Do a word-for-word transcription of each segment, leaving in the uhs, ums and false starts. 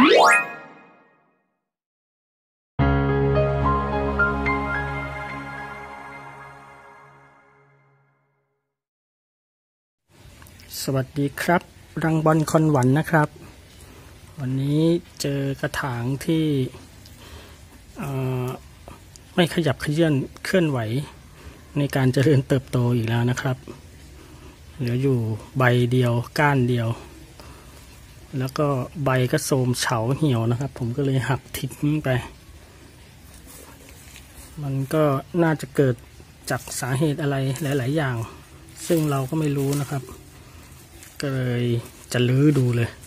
สวัสดีครับรังบอลคอนหวันนะครับวันนี้เจอกระถางที่ไม่ขยับเขยื่อนเคลื่อนไหวในการเจริญเติบโตอีกแล้วนะครับเหลืออยู่ใบเดียวก้านเดียวแล้วก็ใบก็โทรมเฉาเหี่ยวนะครับผมก็เลยหักทิ้งไปมันก็น่าจะเกิดจากสาเหตุอะไรหลายๆอย่างซึ่งเราก็ไม่รู้นะครับก็เลยจะลื้อดูเลย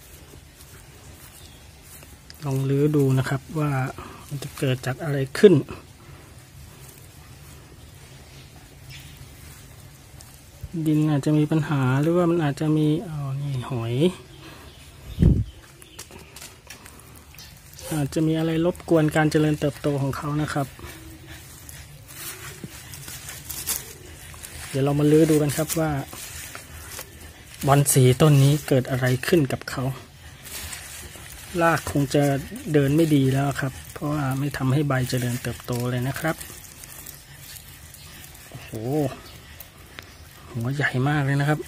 ลองลื้อดูนะครับว่ามันจะเกิดจากอะไรขึ้นดินอาจจะมีปัญหาหรือว่ามันอาจจะมีอ๋อนี่หอยอาจจะมีอะไรรบกวนการเจริญเติบโตของเขานะครับเดี๋ยวเรามาลื้อดูกันครับว่าบอนสีต้นนี้เกิดอะไรขึ้นกับเขารากคงจะเดินไม่ดีแล้วครับเพราะว่าไม่ทำให้ใบเจริญเติบโตเลยนะครับโอ้โหหัวใหญ่มากเลยนะครับ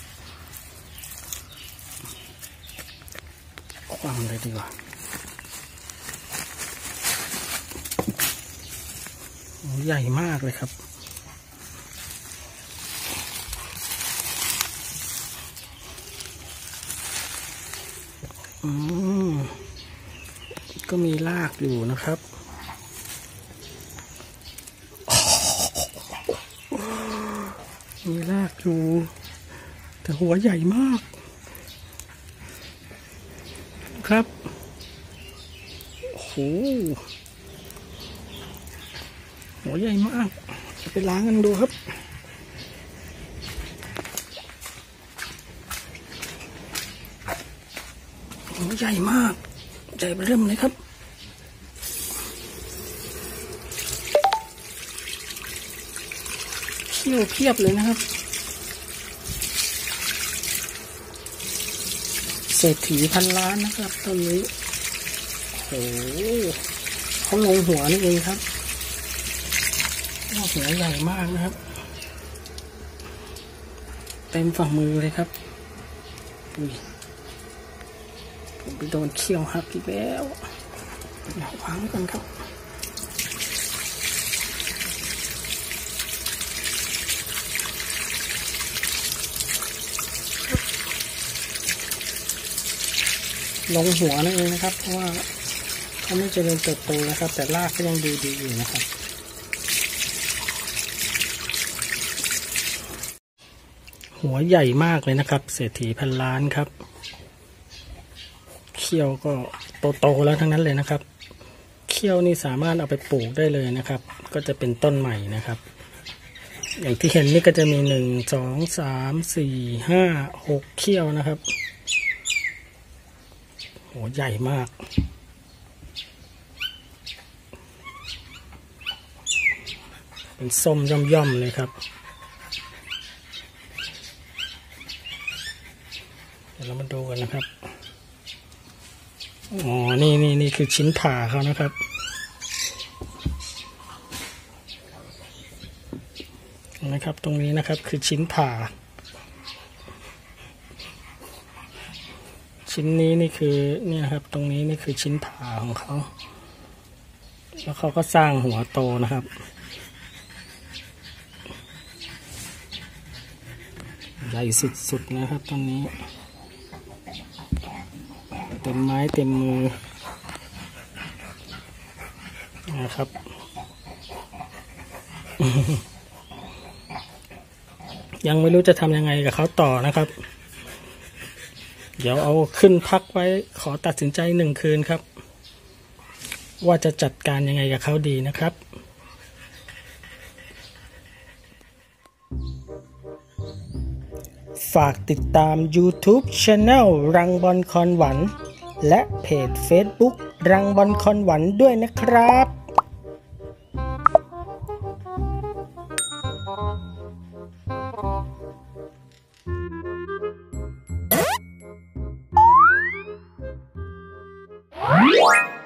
คว่ำเลยดีกว่าหัวใหญ่มากเลยครับอืมก็มีรากอยู่นะครับมีรากอยู่แต่หัวใหญ่มากครับโอ้โหหัวใหญ่มากจะไปล้างกันดูครับหัวใหญ่มากใหญ่เริ่มเลยครับเขี้ยวเพียบเลยนะครับเศรษฐีพันล้านนะครับต้นนี้โอ้โหเขาลงหัวนี่เองครับหัวใหญ่มากนะครับเต็มฝ่ามือเลยครับอุ้ยผมไปโดนเขี้ยวหักอีกแล้วเดี๋ยววางกันครับลงหัวนั่นเองนะครับเพราะว่าเขาไม่เจริญเติบโตนะครับแต่รากก็ยังดูดีอยู่นะครับหัวใหญ่มากเลยนะครับเศรษฐีพันล้านครับเขี้ยวก็โตๆแล้วทั้งนั้นเลยนะครับเขี้ยวนี่สามารถเอาไปปลูกได้เลยนะครับก็จะเป็นต้นใหม่นะครับอย่างที่เห็นนี่ก็จะมีหนึ่งสองสามสี่ห้าหกเขี้ยวนะครับโหใหญ่มากเป็นส้มย่อมๆเลยครับเดี๋ยวเรามาดูกันนะครับอ๋อนี่นี่นี่คือชิ้นผ่าเขานะครับนะครับตรงนี้นะครับคือชิ้นผ่าชิ้นนี้นี่คือเนี่ยครับตรงนี้นี่คือชิ้นผ่าของเขาแล้วเขาก็สร้างหัวโตนะครับใหญ่สุดๆนะครับตรงนี้เต็มไม้เต็มมือนะครับ ยังไม่รู้จะทำยังไงกับเขาต่อนะครับเดี๋ยวเอาขึ้นพักไว้ขอตัดสินใจหนึ่งคืนครับว่าจะจัดการยังไงกับเขาดีนะครับฝากติดตาม YouTube Channel รังบอลคอนหวันและเพจ Facebook รังบอลคอนหวันด้วยนะครับ you